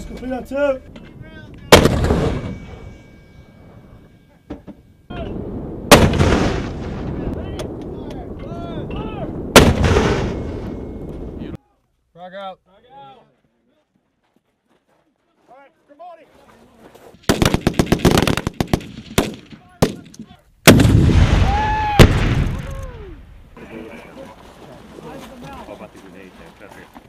Complete on two. Frog out. Frog out. All right, good morning. How about the grenade there?